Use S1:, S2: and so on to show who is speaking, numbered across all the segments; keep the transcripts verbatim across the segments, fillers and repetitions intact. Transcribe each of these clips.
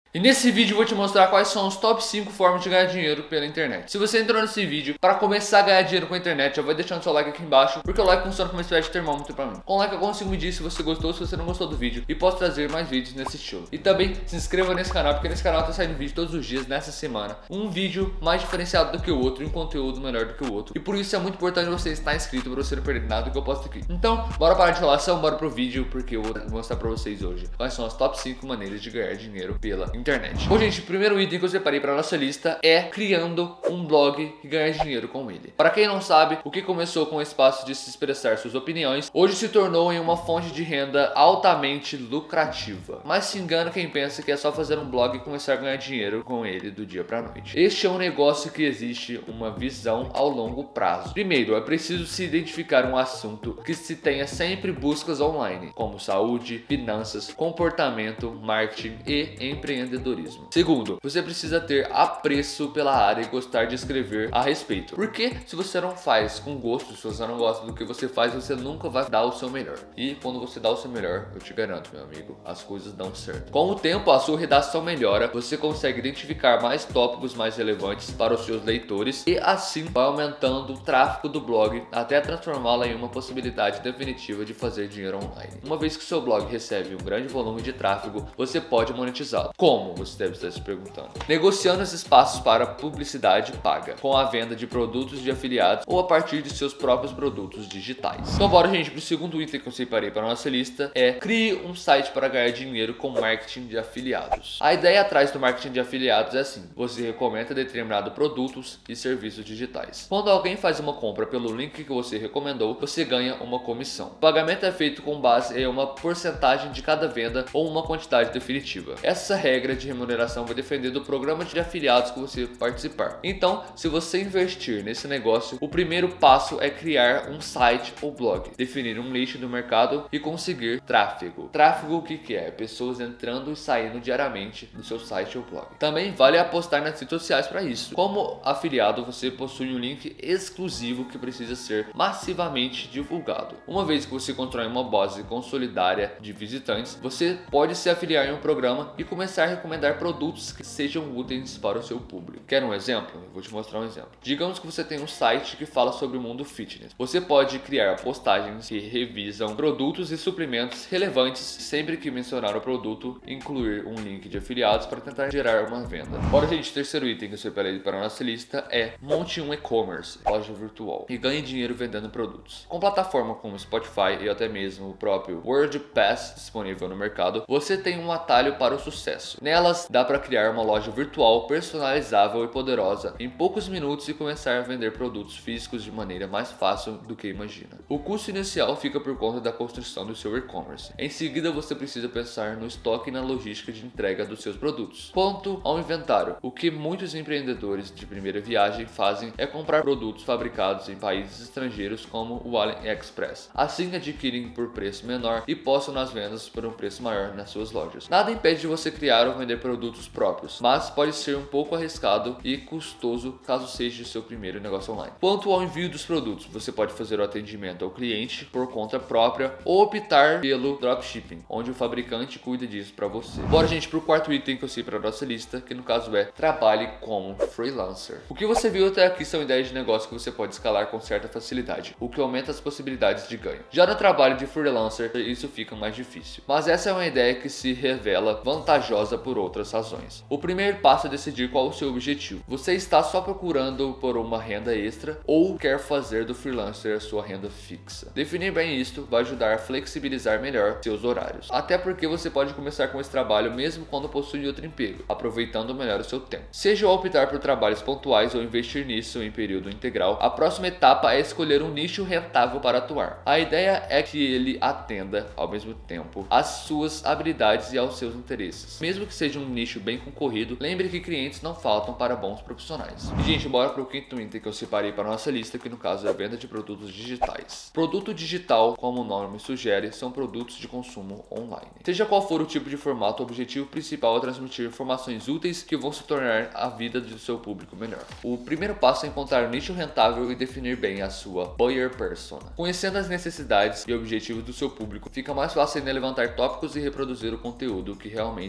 S1: E nesse vídeo eu vou te mostrar quais são os top cinco formas de ganhar dinheiro pela internet. Se você entrou nesse vídeo para começar a ganhar dinheiro com a internet, já vai deixando seu like aqui embaixo, porque o like funciona como uma espécie de termômetro pra mim. Com o like eu consigo medir se você gostou ou se você não gostou do vídeo, e posso trazer mais vídeos nesse estilo. E também se inscreva nesse canal, porque nesse canal tá saindo vídeo todos os dias nessa semana. Um vídeo mais diferenciado do que o outro e um conteúdo melhor do que o outro. E por isso é muito importante você estar inscrito para você não perder nada do que eu posto aqui. Então, bora parar de enrolação, bora pro vídeo, porque eu vou mostrar pra vocês hoje quais são as top cinco maneiras de ganhar dinheiro pela internet. Bom, gente, o primeiro item que eu separei para nossa lista é criando um blog e ganhar dinheiro com ele. Para quem não sabe, o que começou com o espaço de se expressar suas opiniões, hoje se tornou em uma fonte de renda altamente lucrativa. Mas se engana quem pensa que é só fazer um blog e começar a ganhar dinheiro com ele do dia para noite. Este é um negócio que existe uma visão ao longo prazo. Primeiro, é preciso se identificar um assunto que se tenha sempre buscas online, como saúde, finanças, comportamento, marketing e empreendedorismo. Segundo, você precisa ter apreço pela área e gostar de escrever a respeito. Porque se você não faz com gosto, se você não gosta do que você faz, você nunca vai dar o seu melhor. E quando você dá o seu melhor, eu te garanto, meu amigo, as coisas dão certo. Com o tempo, a sua redação melhora, você consegue identificar mais tópicos mais relevantes para os seus leitores e assim vai aumentando o tráfego do blog até transformá-la em uma possibilidade definitiva de fazer dinheiro online. Uma vez que seu blog recebe um grande volume de tráfego, você pode monetizá-lo. Como? Você deve estar se perguntando. Negociando esses espaços para publicidade paga, com a venda de produtos de afiliados ou a partir de seus próprios produtos digitais. Então bora, gente, para o segundo item que eu separei para nossa lista é crie um site para ganhar dinheiro com marketing de afiliados. A ideia atrás do marketing de afiliados é assim: você recomenda determinados produtos e serviços digitais. Quando alguém faz uma compra pelo link que você recomendou, você ganha uma comissão. O pagamento é feito com base em uma porcentagem de cada venda ou uma quantidade definitiva. Essa regra de remuneração vai depender do programa de afiliados que você participar. Então, se você investir nesse negócio, o primeiro passo é criar um site ou blog, definir um nicho do mercado e conseguir tráfego. Tráfego, o que que é? Pessoas entrando e saindo diariamente do seu site ou blog. Também vale apostar nas redes sociais para isso. Como afiliado, você possui um link exclusivo que precisa ser massivamente divulgado. Uma vez que você constrói uma base consolidária de visitantes, você pode se afiliar em um programa e começar a recomendar produtos que sejam úteis para o seu público. Quer um exemplo? Eu vou te mostrar um exemplo. Digamos que você tem um site que fala sobre o mundo fitness. Você pode criar postagens que revisam produtos e suplementos relevantes sempre que mencionar o produto, incluir um link de afiliados para tentar gerar uma venda. Bora, gente, o terceiro item que eu separei para a nossa lista é monte um e-commerce, loja virtual, e ganhe dinheiro vendendo produtos. Com plataformas como Spotify e até mesmo o próprio WordPress disponível no mercado, você tem um atalho para o sucesso. Nelas, dá para criar uma loja virtual personalizável e poderosa em poucos minutos e começar a vender produtos físicos de maneira mais fácil do que imagina. O custo inicial fica por conta da construção do seu e-commerce. Em seguida, você precisa pensar no estoque e na logística de entrega dos seus produtos. Quanto ao inventário, o que muitos empreendedores de primeira viagem fazem é comprar produtos fabricados em países estrangeiros como o AliExpress. Assim adquirem por preço menor e postam nas vendas por um preço maior nas suas lojas. Nada impede de você criar ou vender produtos próprios, mas pode ser um pouco arriscado e custoso caso seja o seu primeiro negócio online. Quanto ao envio dos produtos, você pode fazer o atendimento ao cliente por conta própria ou optar pelo dropshipping, onde o fabricante cuida disso para você. Bora, gente, para o quarto item que eu sei para a nossa lista, que no caso é trabalhe como freelancer. O que você viu até aqui são ideias de negócio que você pode escalar com certa facilidade, o que aumenta as possibilidades de ganho. Já no trabalho de freelancer, isso fica mais difícil. Mas essa é uma ideia que se revela vantajosa por outras razões. O primeiro passo é decidir qual o seu objetivo. Você está só procurando por uma renda extra ou quer fazer do freelancer a sua renda fixa? Definir bem isto vai ajudar a flexibilizar melhor seus horários. Até porque você pode começar com esse trabalho mesmo quando possui outro emprego, aproveitando melhor o seu tempo. Seja optar por trabalhos pontuais ou investir nisso em período integral, a próxima etapa é escolher um nicho rentável para atuar. A ideia é que ele atenda, ao mesmo tempo, às suas habilidades e aos seus interesses. Mesmo que seja um nicho bem concorrido, lembre que clientes não faltam para bons profissionais. E, gente, bora para o quinto item que eu separei para a nossa lista, que no caso é a venda de produtos digitais. Produto digital, como o nome sugere, são produtos de consumo online. Seja qual for o tipo de formato, o objetivo principal é transmitir informações úteis que vão se tornar a vida do seu público melhor. O primeiro passo é encontrar um nicho rentável e definir bem a sua buyer persona. Conhecendo as necessidades e objetivos do seu público, fica mais fácil ainda levantar tópicos e reproduzir o conteúdo que realmente vai atrair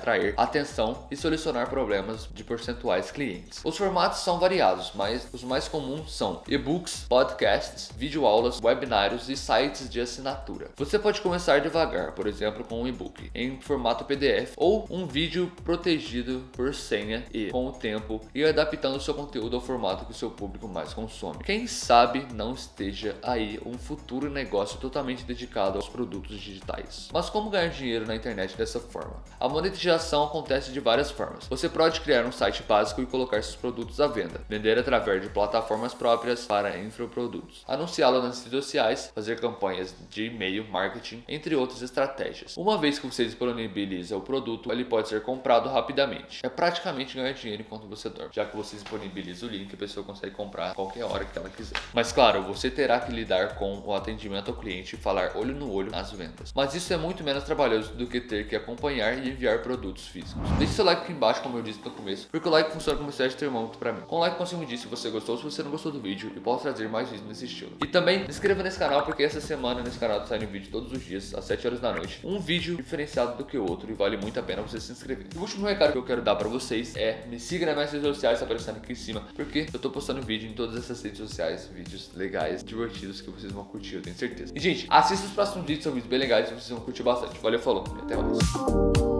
S1: atrair atenção e solucionar problemas de percentuais clientes. Os formatos são variados, mas os mais comuns são e-books, podcasts, videoaulas, webinários e sites de assinatura. Você pode começar devagar, por exemplo, com um e-book em formato P D F ou um vídeo protegido por senha e, com o tempo, ir adaptando o seu conteúdo ao formato que o seu público mais consome. Quem sabe não esteja aí um futuro negócio totalmente dedicado aos produtos digitais. Mas como ganhar dinheiro na internet dessa forma? A monetização acontece de várias formas. Você pode criar um site básico e colocar seus produtos à venda, vender através de plataformas próprias para infoprodutos, anunciá-lo nas redes sociais, fazer campanhas de e-mail marketing, entre outras estratégias. Uma vez que você disponibiliza o produto, ele pode ser comprado rapidamente. É praticamente ganhar dinheiro enquanto você dorme, já que você disponibiliza o link, a pessoa consegue comprar a qualquer hora que ela quiser. Mas claro, você terá que lidar com o atendimento ao cliente e falar olho no olho nas vendas. Mas isso é muito menos trabalhoso do que ter que acompanhar e enviar produtos físicos. Deixe seu like aqui embaixo, como eu disse no começo, porque o like funciona como espécie de termômetro pra mim. Com o like eu consigo dizer se você gostou ou se você não gostou do vídeo e posso trazer mais vídeos nesse estilo. E também se inscreva nesse canal, porque essa semana nesse canal tá saindo vídeo todos os dias, às sete horas da noite. Um vídeo diferenciado do que o outro e vale muito a pena você se inscrever. E o último recado que eu quero dar pra vocês é me siga nas minhas redes sociais, tá aparecendo aqui em cima, porque eu tô postando vídeo em todas essas redes sociais, vídeos legais, divertidos que vocês vão curtir, eu tenho certeza. E gente, assista os próximos vídeos, são vídeos bem legais e vocês vão curtir bastante. Valeu, falou e até mais.